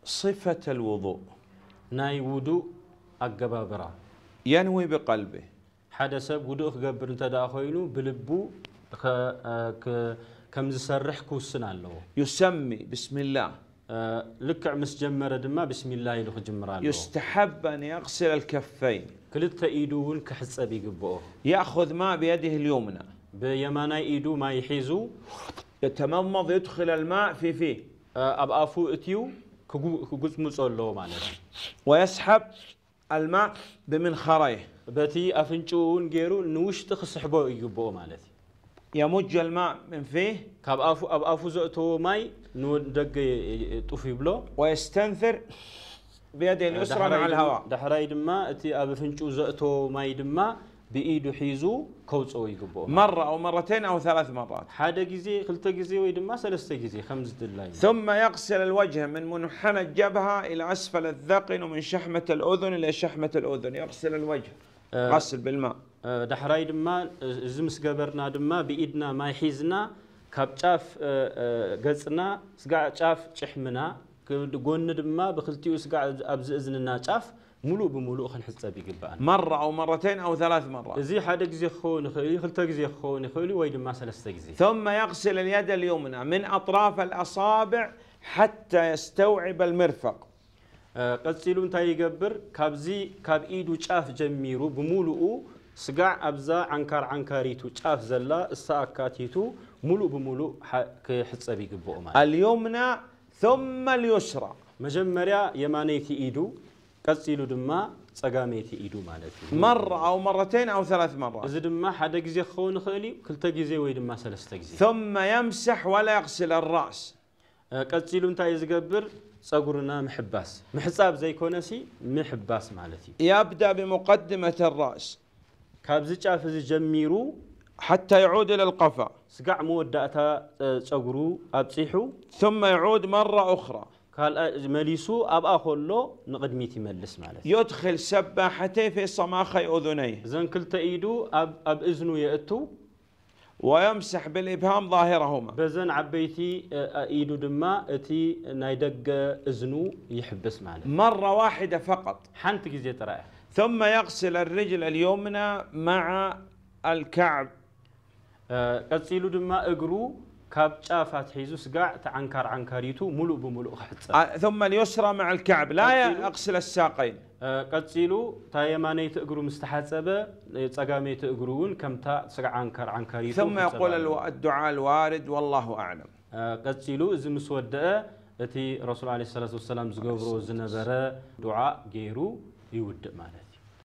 صفة الوضوء ناي وضوء أجبابرا ينوي بقلبه حدث وضوء قبر انت داخوينو بلبو كم زسرح كوسنا له يسمي بسم الله لك مس جمر دما بسم الله يلخ جمرا له يستحب أن يغسل الكفين كلتا ايدون كحصب يقبؤه يأخذ ماء بيده اليمنى بيماناي ايدو ما يحيزو يتمضمض يدخل الماء في فيه أبقافو اتيو كجوز مصلو معناته ويسحب الماء بمنخريه بتي أفنشون جيرو نوش تخسحبو يقبؤه معناته يمج الماء من فيه كاب أبقافو زقتو ماي نو دق طفي بلو ويستنثر بيده اليسرى مع الهواء دحراي دما اتي أبفنشو زقتو ماي دما بإيدو حيزو كوتسو يقبؤه مرة أو مرتين أو 3 مرات حدا جزي خلتا جزي ويدما 3 جزي 5 دلاي ثم يغسل الوجه من منحنى الجبهة إلى أسفل الذقن ومن شحمة الأذن إلى شحمة الأذن يغسل الوجه غسل بالماء دحراي دما زمس قبرنا دما بإيدنا ما يحيزنا كابتشاف قصنا سقع شاف شحمنا قون دما بخلتيو سقع أبز إذننا شاف ملو بملو خل حساب يقبان مرة أو مرتين أو 3 مرات زي حدا جزي خون خلي خلتا جزي خون خلي ويد ما 3 جزي ثم يغسل اليد اليمنى من أطراف الأصابع حتى يستوعب المرفق قصيلو انتي يقبر كابزي كاب إيدو شاف جميرو بملو سقع أبزا عنكاريتو شاف زلا الساكاتيتو ملو بملو كحساب يقبو اليمنى ثم اليسرى مجمريا يمانيتي إيدو قصيلو دما صقاميتي إيدو مالتي مرة أو مرتين أو 3 مرات إذا دما حدا جزي خون خلي كلتا جزي وي دما 3 جزي ثم يمسح ولا يغسل الرأس قصيلو انت يزقبر صقرنا محباس محصاب زي كونسي محباس مالتي يبدأ بمقدمة الرأس كابز شاف جميرو حتى يعود إلى القفا سقع موداتا صقرو ابصيحو ثم يعود مرة أخرى قال مليسو ابا خلو نقدميتي ملس مالتي يدخل سباحتين في صماخي أذنيه زين كلتا ايدو اب اذنو ياتو ويمسح بالإبهام ظاهرهما بزن عبيتي ايدو دما اتي نايدق اذنو يحبس مالتي مرة واحدة فقط حنت جزي ترى ثم يغسل الرجل اليمنى مع الكعب قصيلو دما اقرو كاب شافات حيزو سقع عنكاريتو ملو بملو خحص ثم اليسرى مع الكعب لا يغسل الساقين قصيلو تا يمانيت اقرو مستحسبه صقاميت اقروون كمتا سقع عنكاريتو ثم يقول الدعاء الوارد والله اعلم قصيلو اذ مسوده اتي رسول عليه الصلاه والسلام زغبرو زنبره دعاء غيرو يود مالتي